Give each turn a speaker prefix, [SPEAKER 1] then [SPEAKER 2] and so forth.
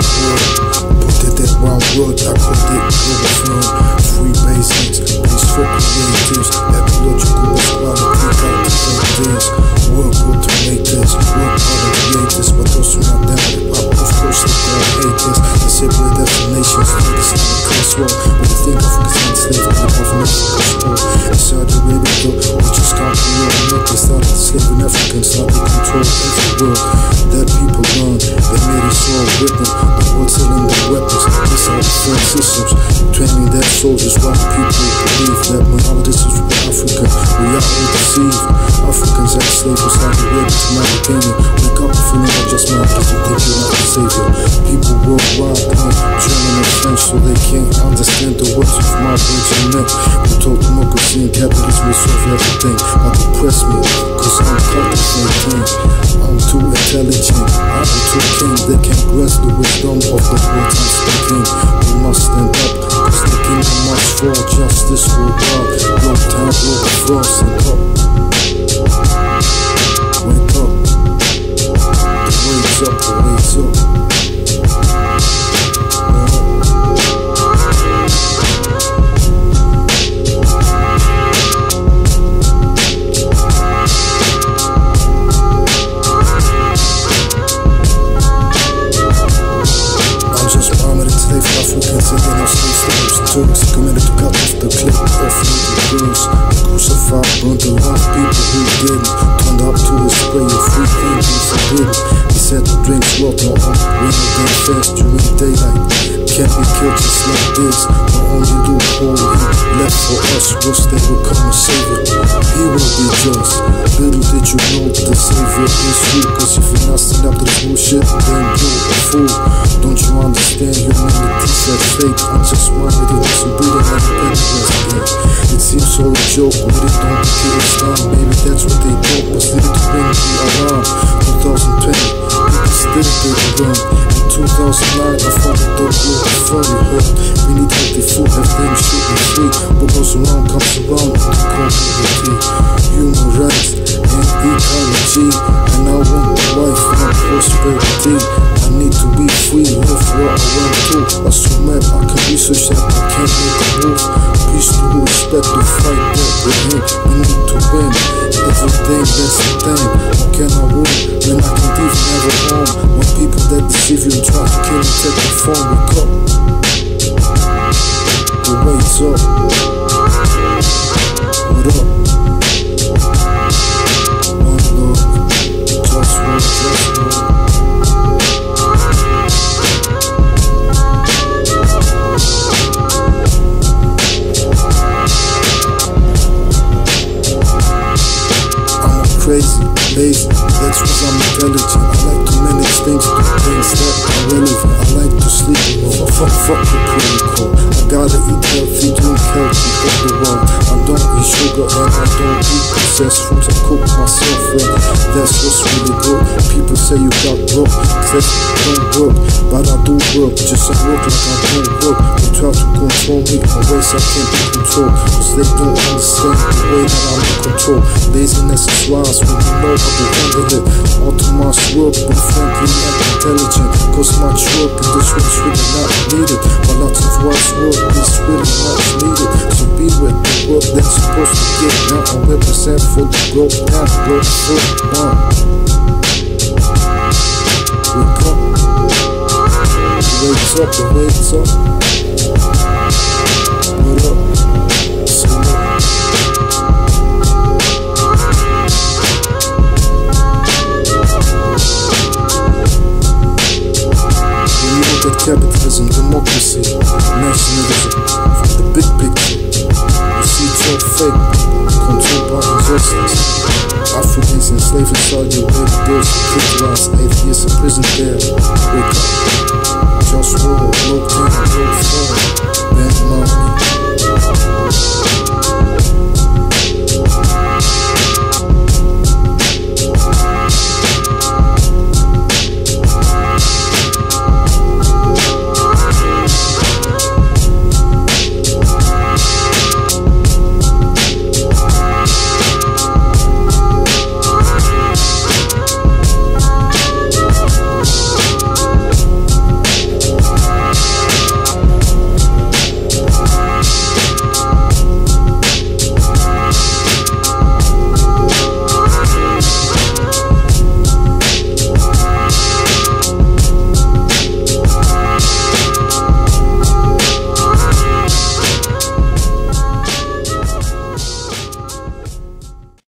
[SPEAKER 1] Put it in one word, I called it global firm. Free basics, peaceful creatives, ecological equality, cultivators. Work automators, work creators, but those who not them, of course they gon' hate this. They separate us from nations, like it's not a crossroad. But they think Africa's enslaved by the government control. In Saudi Arabia though, which is country on milk, they started enslaving Africans, now they control every world. That people learn, they made us all with them. The world selling their weapons, this are defense systems, training their soldiers while the people believe that minorities is with Africa. We are all deceived. Africans enslaved from Saudi Arabia to Mauritania. Wake up if you know not just man, because you think you're not the savior. People worldwide learn German and French so they can't understand the words of my virgin neck. We told democracy and capitalism will solve everything. But depress me, cause I'm cultivating. I'm too intelligent, I'm too keen. They can't grasp the wisdom of the words I'm speaking. We must stand up, cause the kingdom must fall. Justice will rise, blow time, blow the frost and up. Wake up, the waves up, the waves up. Africans and our slave slaves, Turks committed to cut off the clip of little girls. Crucified, burned alive people who didn't. Turned up to his spray of free thinking forbidden. He said to drink water on winter than fast during daylight. Can't be killed just like this. The only loophole he left for us was that will come a savior. He will be just. Little did you know the savior is you. Cause if you're not standing up to this bullshit, then you're a fool. Don't you understand humanity said fake? I'm just minded it wasn't breathing like a baby. It seems all a joke, but it don't get it done. Maybe that's what they thought was needed to bring you around. 2020, people still didn't run. In 2009, I found the dope real funny hurt. We need healthy food, everything should be free. What goes around comes around in the community. Human rights and ecology. And I want a wife and prosperity. I need to be free, live where I want to. I so mad I can research that I can't make a move. Peace to respect the fight that we're in. We need to win, everything that's the thing. How can I win when I can leave never home? When people that deceive you and try to kill you take the phone, wake up. The wait's up. What up? One love, just one, just one. Crazy, lazy, that's cause I'm intelligent. I like to manage things, do things that are relevant. I like to sleep alone, fuck the protocol. I gotta eat healthy, drink healthy, fuck the world. I don't eat sugar and I don't eat processed foods. I cook myself ready, that's what's really good. People say you got broke, cause don't work. But I do work, just I work like I don't work. They try to control me in ways I can't be controlled. Cause they don't understand the way that I'm in control. Laziness is wise when you know how to handle it. All too much work, but frankly not intelligent. Cause much work and this one's really not needed. But lots of work is really much needed. So be with the work that's supposed to get now. I represent for the growth now, growth for one. Wake up, the wait's up, the wait's up. What up, say up. Capitalism, democracy, nationalism, from the big picture, you see it's all fake, controlled by injustice. Africans enslaved in Saudi Arabia, girls who killed around 8 years in prison there. Wake up.